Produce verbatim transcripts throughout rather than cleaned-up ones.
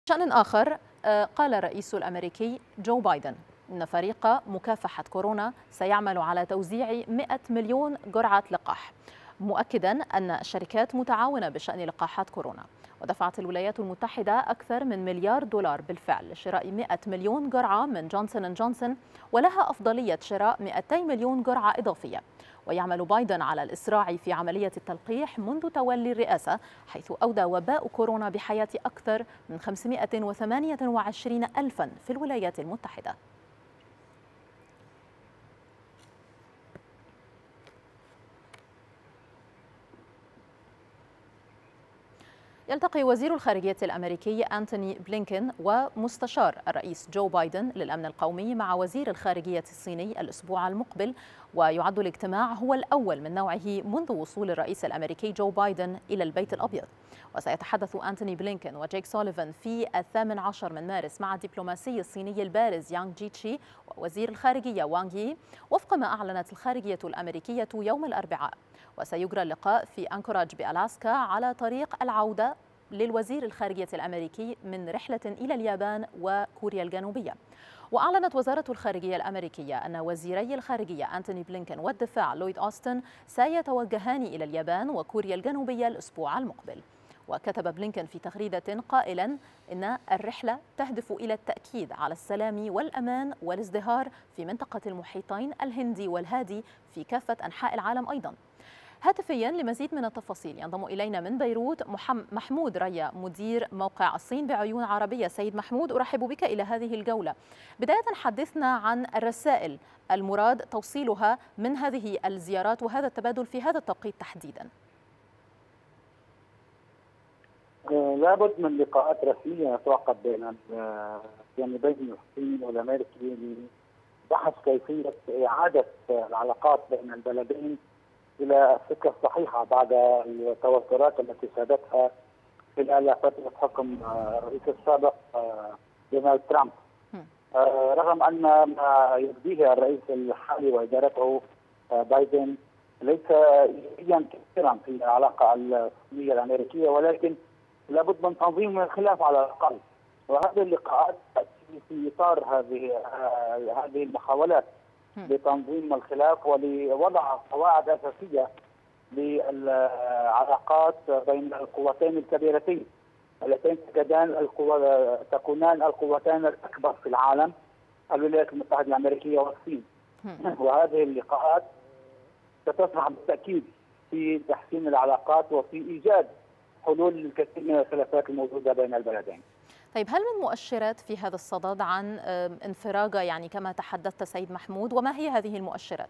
بشأن آخر، قال الرئيس الأمريكي جو بايدن إن فريق مكافحة كورونا سيعمل على توزيع مئة مليون جرعة لقاح، مؤكدا أن الشركات متعاونة بشأن لقاحات كورونا. ودفعت الولايات المتحدة أكثر من مليار دولار بالفعل لشراء مئة مليون جرعة من جونسون أند جونسون، ولها أفضلية شراء مئتي مليون جرعة إضافية. ويعمل بايدن على الإسراع في عملية التلقيح منذ تولي الرئاسة، حيث أودى وباء كورونا بحياة أكثر من خمسمئة وثمانية وعشرين ألفاً في الولايات المتحدة. يلتقي وزير الخارجية الأمريكي أنتوني بلينكين ومستشار الرئيس جو بايدن للأمن القومي مع وزير الخارجية الصيني الأسبوع المقبل، ويعد الاجتماع هو الأول من نوعه منذ وصول الرئيس الأمريكي جو بايدن إلى البيت الأبيض. وسيتحدث أنتوني بلينكين وجيك سوليفان في الثامن عشر من مارس مع الدبلوماسي الصيني البارز يانغ جيتشي ووزير الخارجية وانغ يي، وفق ما أعلنت الخارجية الأمريكية يوم الأربعاء. وسيجرى اللقاء في أنكوراج بألاسكا على طريق العودة للوزير الخارجية الأمريكي من رحلة إلى اليابان وكوريا الجنوبية. وأعلنت وزارة الخارجية الأمريكية أن وزيري الخارجية أنتوني بلينكين والدفاع لويد أوستن سيتوجهان إلى اليابان وكوريا الجنوبية الأسبوع المقبل. وكتب بلينكين في تغريدة قائلا إن الرحلة تهدف إلى التأكيد على السلام والأمان والازدهار في منطقة المحيطين الهندي والهادي في كافة أنحاء العالم. أيضا هاتفيا لمزيد من التفاصيل ينضم إلينا من بيروت محمود ريا، مدير موقع الصين بعيون عربية. سيد محمود، أرحب بك إلى هذه الجولة. بداية حدثنا عن الرسائل المراد توصيلها من هذه الزيارات وهذا التبادل في هذا التوقيت تحديدا. لابد من لقاءات رسمية تعقد بين الجانبين الصيني والأمريكي لبحث كيفية إعادة العلاقات بين البلدين إلى السكة الصحيحة بعد التوترات التي سادتها خلال فترة حكم الرئيس السابق دونالد ترامب. رغم أن ما يبديه الرئيس الحالي وإدارته بايدن ليس إيجابيا كثيرا في العلاقة الصينية الأمريكية، ولكن لابد من تنظيم الخلاف على الأقل. وهذه اللقاءات تأتي في إطار هذه هذه المحاولات لتنظيم الخلاف ولوضع قواعد أساسية للعلاقات بين القوتين الكبيرتين اللتين تكونان القوتان الأكبر في العالم، الولايات المتحدة الأمريكية والصين. وهذه اللقاءات ستسمح بالتأكيد في تحسين العلاقات وفي إيجاد حلول للكثير من الخلافات الموجودة بين البلدين. طيب، هل من مؤشرات في هذا الصدد عن انفراجة يعني كما تحدثت سيد محمود، وما هي هذه المؤشرات؟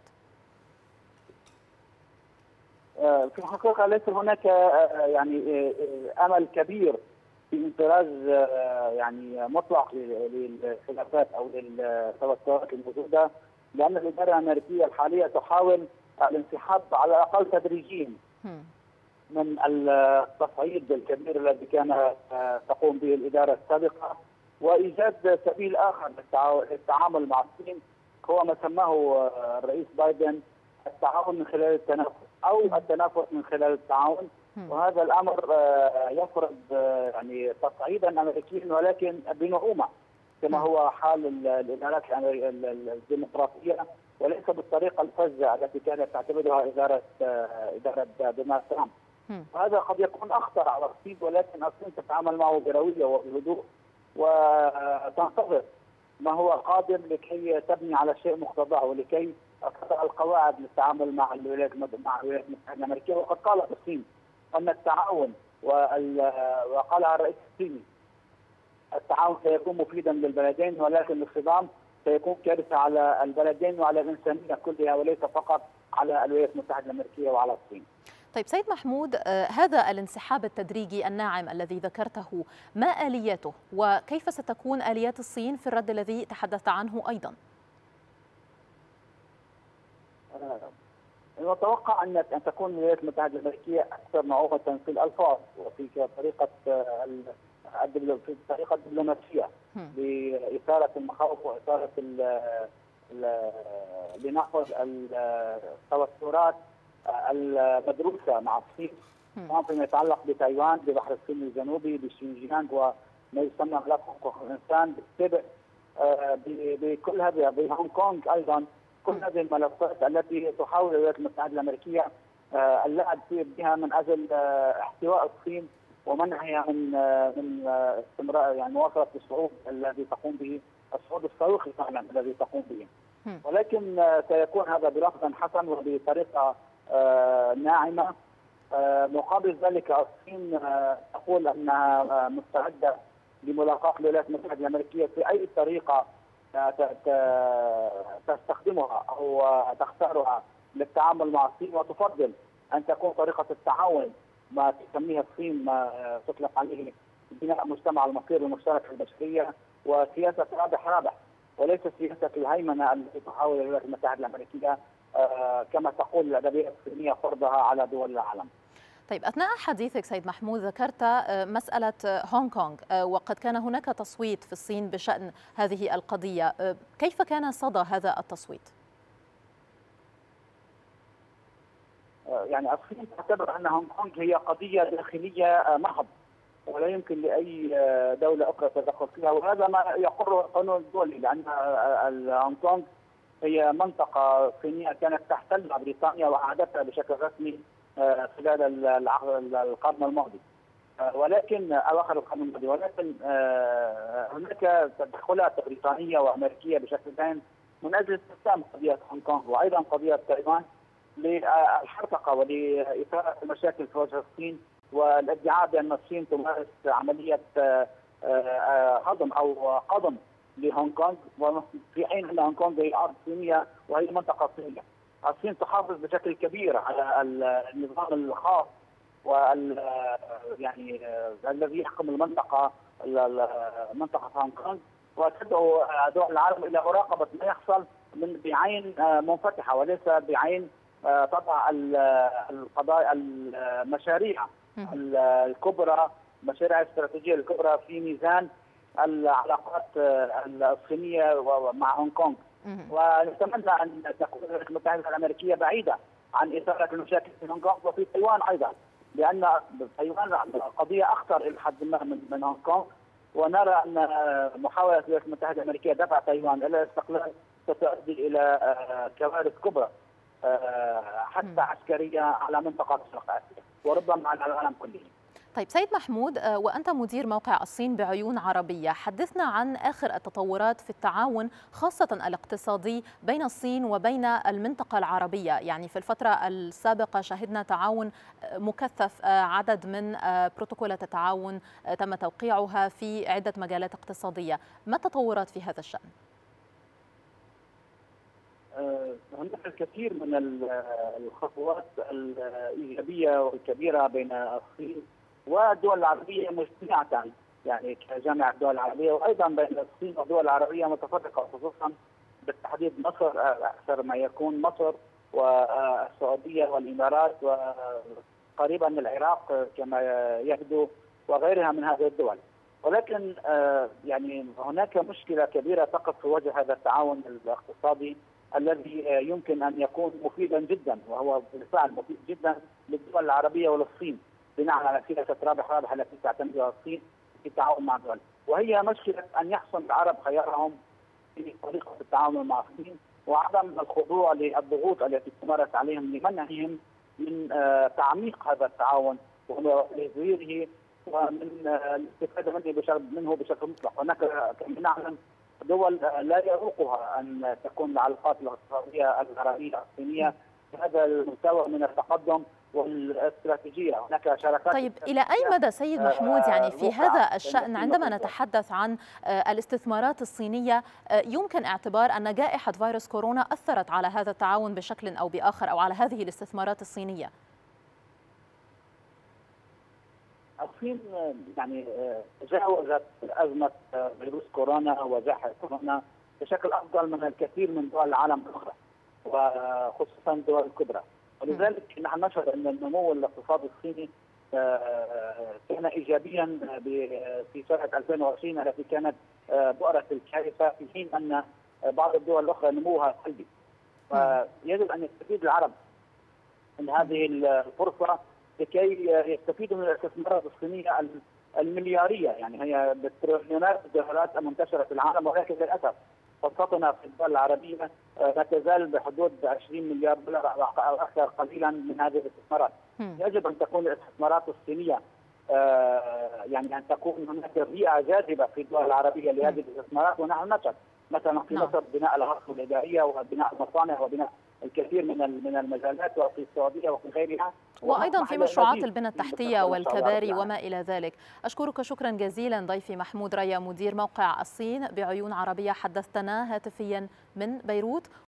في الحقيقة ليس هناك يعني أمل كبير في انفراج يعني مطلق للخلافات أو للتوترات الموجودة، لأن الإدارة الأمريكية الحالية تحاول الانسحاب على الأقل تدريجيا من التصعيد الكبير الذي كان تقوم به الإدارة السابقة، وإيجاد سبيل آخر للتعامل مع الصين هو ما سماه الرئيس بايدن التعاون من خلال التنافس أو التنافس من خلال التعاون. وهذا الأمر يفرض يعني تصعيدا أمريكيا ولكن بنعومة كما هو حال الإدارات الديمقراطية، وليس بالطريقة الفذة التي كانت تعتمدها إدارة إدارة دونالد ترامب. وهذا قد يكون أخطر على الصين، ولكن الصين تتعامل معه بروية وبهدوء وتنتظر ما هو قادر لكي تبني على شيء مقتضاه ولكي تضع القواعد للتعامل مع الولايات مع الولايات المتحدة الأمريكية. وقد قالت الصين أن التعاون وقالها الرئيس الصيني التعاون سيكون مفيدا للبلدين، ولكن الصدام سيكون كارثة على البلدين وعلى الإنسانية كلها وليس فقط على الولايات المتحدة الأمريكية وعلى الصين. طيب سيد محمود، هذا الانسحاب التدريجي الناعم الذي ذكرته ما آلياته، وكيف ستكون آليات الصين في الرد الذي تحدثت عنه أيضا؟ نتوقع أن أن تكون الولايات المتحدة الأمريكية أكثر نعومة في الألفاظ وفي طريقة في الطريقة الدبلوماسية لإثارة المخاوف وإثارة لنحو التوترات المدروسة مع الصين، فيما يتعلق بتايوان، ببحر الصين الجنوبي، بشينجيانغ ما يسمى ملف حقوق الانسان، بالتبع بكل هذه بهونغ كونغ ايضا كل هذه الملفات التي تحاول الولايات المتحده الامريكيه اللعب بها من اجل احتواء الصين ومنعها من من استمرار يعني مواصله الصعود الذي تقوم به الصعود الصاروخي فعلا الذي تقوم به. ولكن سيكون هذا بلفظ حسن وبطريقه ناعمه. مقابل ذلك الصين تقول انها مستعده لملاقاه الولايات المتحده الامريكيه في اي طريقه تستخدمها او تختارها للتعامل مع الصين، وتفضل ان تكون طريقه التعاون ما تسميها الصين ما تطلق عليه بناء مجتمع المصير المشترك البشريه وسياسه رابح رابح، وليس سياسه الهيمنه التي تحاول الولايات المتحده الامريكيه كما تقول الادبيه الصينيه فرضها على دول العالم. طيب، أثناء حديثك سيد محمود ذكرت مسألة هونغ كونغ، وقد كان هناك تصويت في الصين بشأن هذه القضية، كيف كان صدى هذا التصويت؟ يعني الصين تعتبر أن هونغ كونغ هي قضية داخلية محض ولا يمكن لأي دولة أخرى تدخل فيها، وهذا ما يقره القانون الدولي، لأن هونغ كونغ هي منطقة صينية كانت تحتلها بريطانيا وأعادتها بشكل رسمي خلال القرن الماضي، ولكن اواخر القرن الماضي، ولكن هناك تدخلات بريطانيه وامريكيه بشكل عام من اجل استخدام قضيه هونغ كونغ وايضا قضيه تايوان للحركه ولاثاره المشاكل في وجه الصين، والادعاء بان الصين تمارس عمليه هضم او قضم لهونغ كونغ، وفي حين ان هونغ كونغ هي ارض صينيه وهي منطقه صينيه. الصين تحافظ بشكل كبير على النظام الخاص وال يعني الذي يحكم المنطقه منطقه هونغ كونغ، وتدعو دول العالم الى مراقبه ما يحصل من بعين منفتحه وليس بعين تضع القضايا المشاريع الكبرى، مشاريع الاستراتيجيه الكبرى في ميزان العلاقات الصينيه مع هونغ كونغ. ونتمنى ان تكون الولايات المتحده الامريكيه بعيده عن اثاره المشاكل في هونغ كونغ وفي تايوان ايضا، لان تايوان قضيه اخطر الى حد ما من من هونغ كونغ، ونرى ان محاوله الولايات المتحده الامريكيه دفع تايوان الى الاستقلال ستؤدي الى كوارث كبرى حتى عسكريه على منطقه شرق اسيا وربما على العالم كله. طيب سيد محمود، وأنت مدير موقع الصين بعيون عربية، حدثنا عن آخر التطورات في التعاون خاصة الاقتصادي بين الصين وبين المنطقة العربية. يعني في الفترة السابقة شهدنا تعاون مكثف، عدد من بروتوكولات التعاون تم توقيعها في عدة مجالات اقتصادية، ما التطورات في هذا الشأن؟ هناك الكثير من الخطوات الإيجابية والكبيرة بين الصين والدول العربية مجتمعة، يعني كجامعة الدول العربية، وأيضا بين الصين والدول العربية متفرقة، خصوصا بالتحديد مصر أكثر ما يكون، مصر والسعودية والإمارات وقريبا العراق كما يبدو وغيرها من هذه الدول. ولكن يعني هناك مشكلة كبيرة تقف في وجه هذا التعاون الاقتصادي الذي يمكن أن يكون مفيدا جدا، وهو بالفعل مفيد جدا للدول العربية وللصين بناء على سياسة رابح رابح التي تعتمدها الصين في التعاون مع الدول، وهي مشكلة أن يحسن العرب خيارهم في طريقة التعامل مع الصين وعدم الخضوع للضغوط التي تمارس عليهم لمنعهم من تعميق هذا التعاون وتزويره ومن الاستفادة منه بشكل منه بشكل مطلق. هناك كما نعلم دول لا يروقها أن تكون العلاقات الاقتصادية العربية الصينية بهذا المستوى من التقدم والاستراتيجية. هناك شراكات. طيب إلى أي مدى سيد محمود يعني في هذا الشأن عندما نتحدث عن الاستثمارات الصينية يمكن اعتبار أن جائحة فيروس كورونا أثرت على هذا التعاون بشكل أو بآخر أو على هذه الاستثمارات الصينية؟ الصين يعني تجاوزت أزمة فيروس كورونا وجائحة كورونا بشكل أفضل من الكثير من دول العالم الأخرى وخصوصا الدول الكبرى، ولذلك نحن نشهد أن النمو الاقتصادي الصيني كان إيجابيا في سنة ألفين وعشرين التي كانت بؤرة الكارثة، في حين أن بعض الدول الأخرى نموها سلبي. فيجب أن يستفيد العرب من هذه الفرصة لكي يستفيدوا من الاستثمارات الصينية الملياريه، يعني هي بالتريليونات الدولارات منتشره في العالم، ولكن للاسف خاصه في الدول العربيه لا تزال بحدود عشرين مليار دولار او اكثر قليلا من هذه الاستثمارات. يجب ان تكون الاستثمارات الصينيه يعني ان تكون هناك بيئه جاذبه في الدول العربيه لهذه الاستثمارات، ونحن نشهد مثلا في مصر بناء الغرف الاداريه وبناء المصانع وبناء الكثير من من المجالات، وفي السعوديه وفي غيرها، وايضا في مشروعات البنى التحتيه والكباري وما الى ذلك. اشكرك شكرا جزيلا ضيفي محمود ريا، مدير موقع الصين بعيون عربيه، حدثتنا هاتفيا من بيروت.